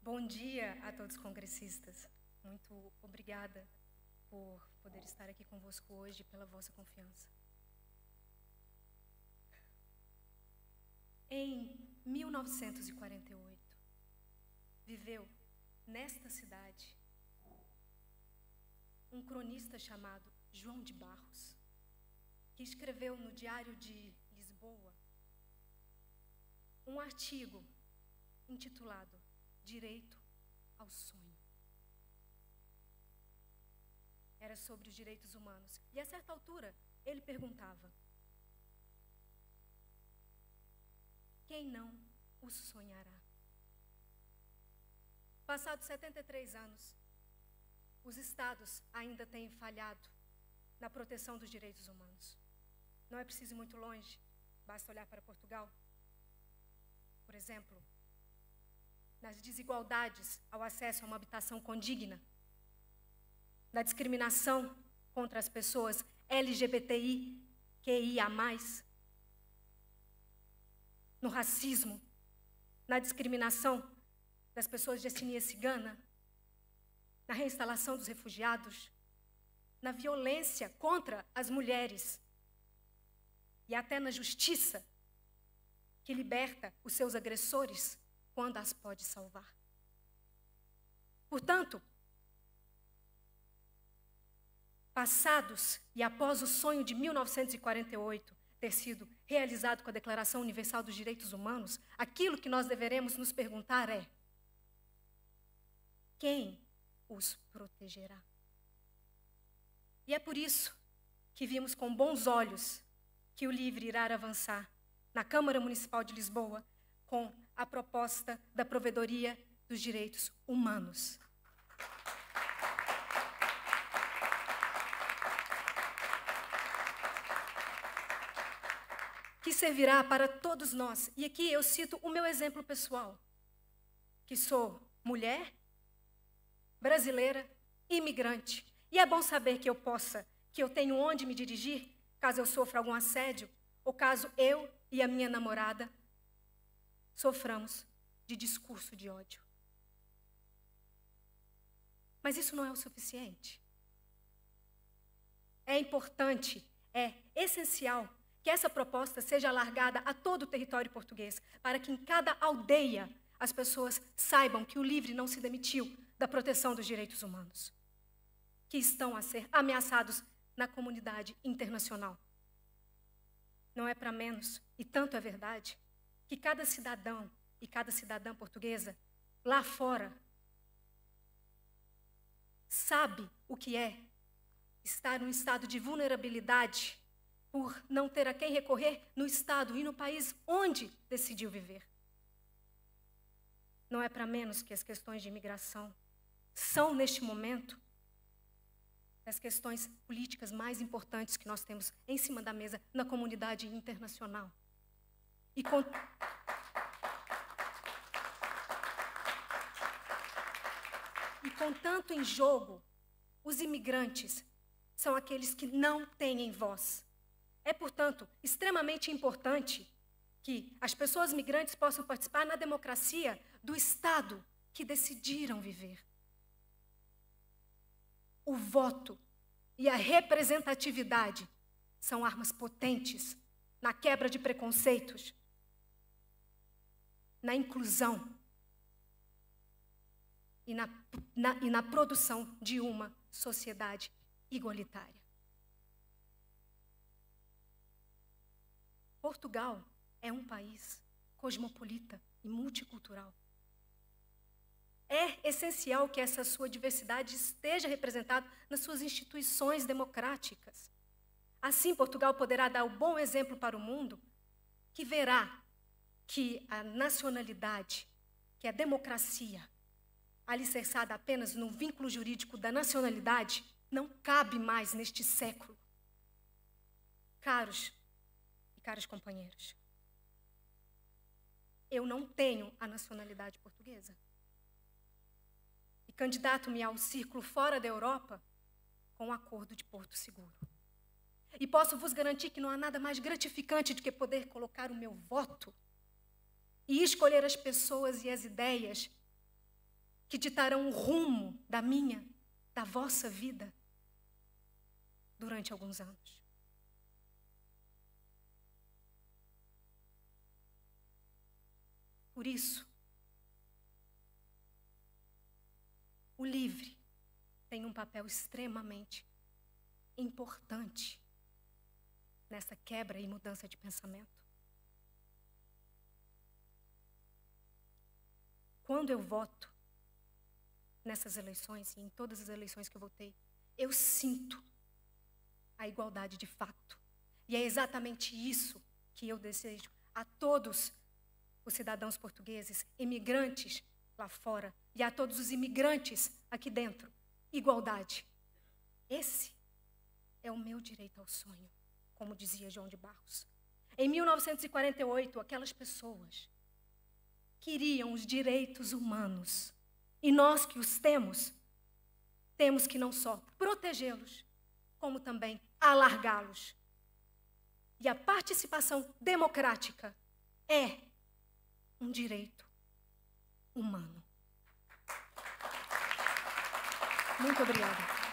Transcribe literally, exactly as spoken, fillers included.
Bom dia a todos os congressistas. Muito obrigada por poder estar aqui convosco hoje, pela vossa confiança. Em mil novecentos e quarenta e oito, viveu nesta cidade um cronista chamado João de Barros, que escreveu no Diário de Lisboa um artigo intitulado Direito ao Sonho. Era sobre os direitos humanos. E a certa altura, ele perguntava: quem não os sonhará? Passados setenta e três anos, os estados ainda têm falhado na proteção dos direitos humanos. Não é preciso ir muito longe, basta olhar para Portugal. Por exemplo, nas desigualdades ao acesso a uma habitação condigna, da discriminação contra as pessoas L G B T I Q I A mais, no racismo, na discriminação das pessoas de etnia cigana, na reinstalação dos refugiados, na violência contra as mulheres e até na justiça que liberta os seus agressores quando as pode salvar. Portanto, passados e após o sonho de mil novecentos e quarenta e oito ter sido realizado com a Declaração Universal dos Direitos Humanos, aquilo que nós deveremos nos perguntar é: quem os protegerá? E é por isso que vimos com bons olhos que o LIVRE irá avançar na Câmara Municipal de Lisboa com a proposta da provedoria dos direitos humanos. Que servirá para todos nós. E aqui eu cito o meu exemplo pessoal, que sou mulher, brasileira, imigrante. E é bom saber que eu possa, que eu tenho onde me dirigir, caso eu sofra algum assédio, ou caso eu e a minha namorada soframos de discurso de ódio. Mas isso não é o suficiente. É importante, é essencial que essa proposta seja alargada a todo o território português, para que em cada aldeia as pessoas saibam que o LIVRE não se demitiu da proteção dos direitos humanos, que estão a ser ameaçados na comunidade internacional. Não é para menos, e tanto é verdade, que cada cidadão e cada cidadã portuguesa, lá fora, sabe o que é estar num estado de vulnerabilidade por não ter a quem recorrer no estado e no país onde decidiu viver. Não é para menos que as questões de imigração são, neste momento, as questões políticas mais importantes que nós temos em cima da mesa na comunidade internacional. E com... e com tanto em jogo, os imigrantes são aqueles que não têm voz. É, portanto, extremamente importante que as pessoas migrantes possam participar na democracia do Estado que decidiram viver. O voto e a representatividade são armas potentes na quebra de preconceitos, na inclusão e na, na, e na produção de uma sociedade igualitária. Portugal é um país cosmopolita e multicultural. É essencial que essa sua diversidade esteja representada nas suas instituições democráticas. Assim, Portugal poderá dar o bom exemplo para o mundo, que verá que a nacionalidade, que a democracia, alicerçada apenas no vínculo jurídico da nacionalidade, não cabe mais neste século. Caros e caras companheiros, eu não tenho a nacionalidade portuguesa. E candidato-me ao círculo fora da Europa com o acordo de Porto Seguro. E posso vos garantir que não há nada mais gratificante do que poder colocar o meu voto e escolher as pessoas e as ideias que ditarão o rumo da minha, da vossa vida durante alguns anos. Por isso, o livre tem um papel extremamente importante nessa quebra e mudança de pensamento. Quando eu voto nessas eleições, e em todas as eleições que eu votei, eu sinto a igualdade de fato. E é exatamente isso que eu desejo a todos os cidadãos portugueses, imigrantes lá fora, e a todos os imigrantes aqui dentro. Igualdade. Esse é o meu direito ao sonho, como dizia João de Barros. Em mil novecentos e quarenta e oito, aquelas pessoas queriam os direitos humanos. E nós que os temos, temos que não só protegê-los, como também alargá-los. E a participação democrática é um direito humano. Muito obrigada.